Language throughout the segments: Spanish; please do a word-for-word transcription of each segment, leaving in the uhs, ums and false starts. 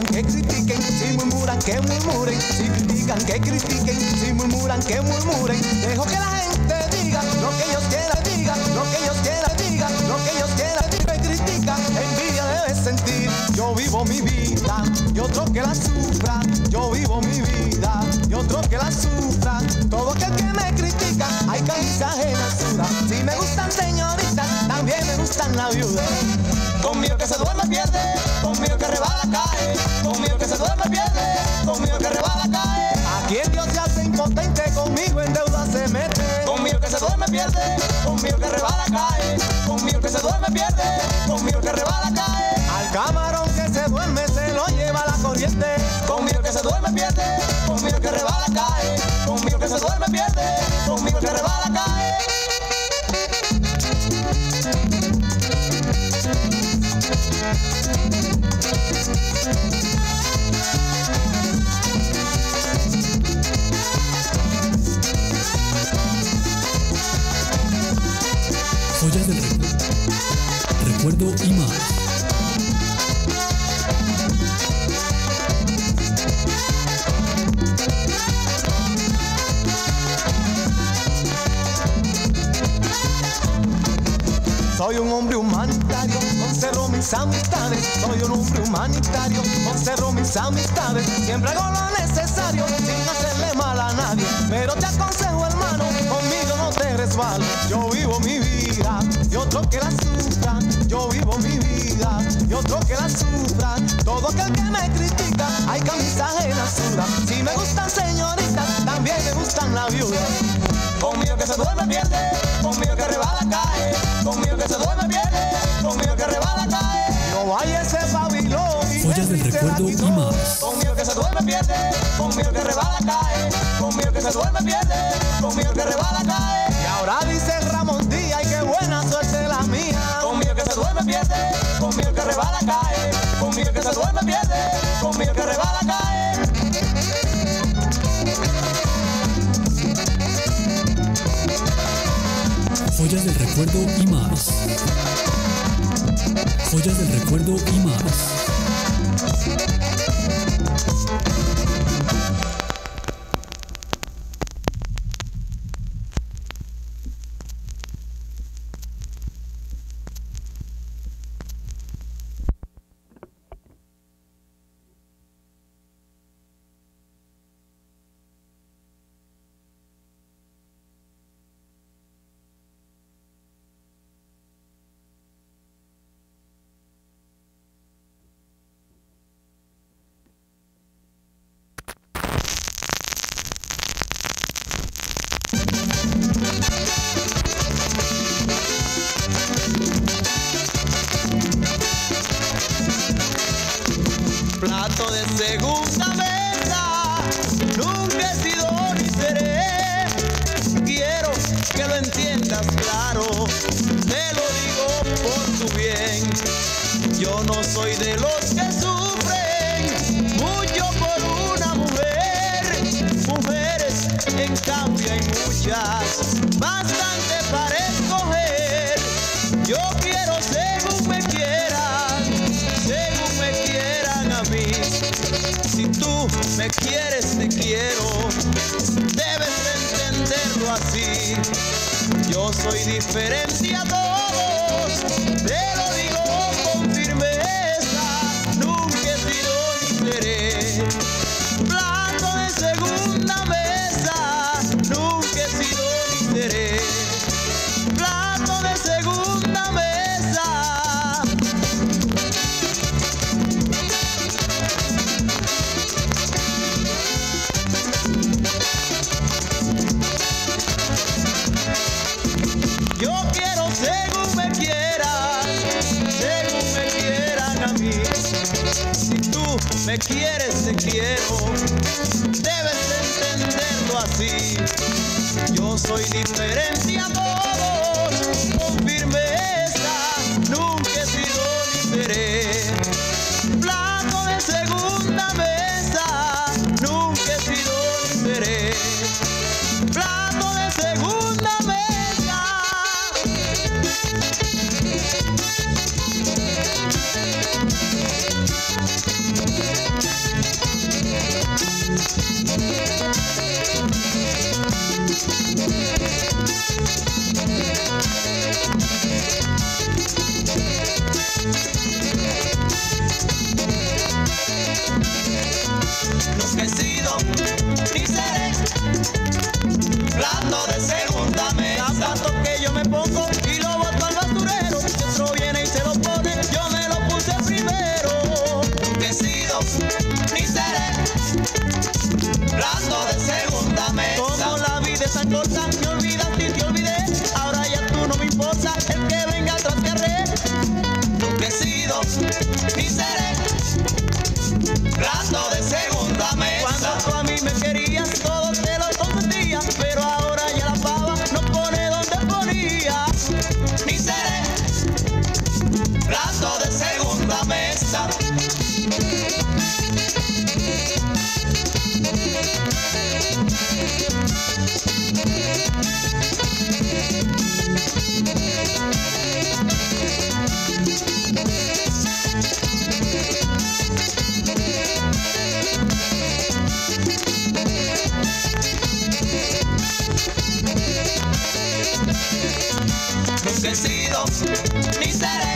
critican, que critiquen, si murmuran, que murmuren, si critican, que critiquen, si murmuran, que murmuren. Dejo que la gente diga lo que ellos quieran, diga lo que ellos quieran, diga lo que ellos quieran. Me critican, envidia debes sentir. Yo vivo mi vida y otro que la sufra. Yo vivo mi vida y otro que la sufra. Todo aquel que me critica, hay camisa ajena suda. Si me gustan señoritas, también me gustan las viudas. Conmigo que se duerme pierde, conmigo que rebala cae, conmigo que se duerme pierde, conmigo que rebala cae. Aquí el Dios se hace impotente, conmigo en deuda se mete. Conmigo que se duerme pierde, conmigo que rebala cae, conmigo que se duerme pierde, conmigo que rebala cae. Al camarón que se duerme se lo lleva la corriente. Conmigo que se duerme pierde, conmigo que rebala cae, conmigo que se duerme pierde, conmigo que rebala cae. Joyas del recuerdo, recuerdo y más. Soy un hombre humanitario, conservo mis amistades. Soy un hombre humanitario, conservo mis amistades. Siempre hago lo necesario, sin hacerle mal a nadie. Pero te aconsejo, hermano, conmigo no te resbales. Yo vivo mi vida y otro que la sufra. Yo vivo mi vida y otro que la sufra. Todo aquel que me critica, hay camisa ajena suda. Si me gustan señoritas, también me gustan las viudas. Conmigo que se duerme pierde, conmigo que rebala cae, conmigo que se duerme pierde, conmigo que rebala cae. No vaya ese Babilón y Joyas del recuerdo y más. Conmigo que se duerme pierde, conmigo que rebala cae, conmigo que se duerme pierde, conmigo que rebala cae. Y ahora dice Ramón Díaz, y qué buena suerte la mía. Conmigo que se duerme pierde, conmigo que rebala cae, conmigo que se duerme pierde, conmigo que rebala cae. Joyas del recuerdo y más. Joyas del recuerdo y más. Plato de segunda mesa, nunca he sido ni seré. Quiero que lo entiendas claro, te lo digo por tu bien. Yo no soy de los que sufren mucho por una mujer. Mujeres, en cambio, hay muchas, bastante para escoger. Yo quiero según me quieran, según me quieran a mí. Si tú me quieres, te quiero, debes de entenderlo así. Yo soy diferente a todos, te lo digo con firmeza. Nunca he sido ni seré plato de segunda mesa. Nunca he sido ni seré plato de segunda mesa. Yo quiero según me quieran, según me quieran a mí. Si tú me quieres, te quiero, debes de entenderlo así. Yo soy diferente a todos, con firmeza, nunca he sido ni seré plato de segunda mesa. Nunca he sido ni seré plato de segunda mesa. ni seré plato de segunda mesa. Como la vida es tan corta, me olvidas y te olvidé. Ahora ya tú no me importa, el que venga atrás que arre. Nunca he sido ni seré plato de segunda mesa. Cuando tú a mí me querías, todo te lo consentía, pero ahora ya la pava no pone donde ponía. Ni seré plato de segunda mesa. Nunca he sido ni seré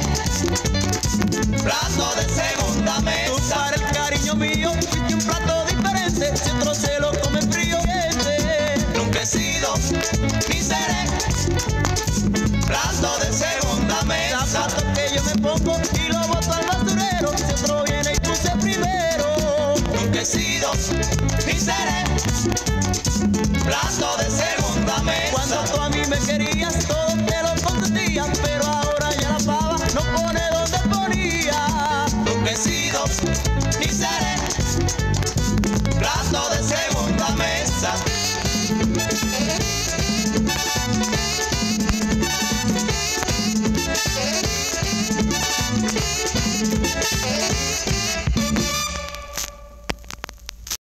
plato de segunda mesa. Tú para el cariño mío fuiste un plato diferente, si otro se lo come frío gente. Nunca he sido ni seré plato de segunda mesa. Zapato que yo me pongo y lo boto al basurero, si otro viene y puse primero. Nunca he sido ni seré plato de segunda mesa.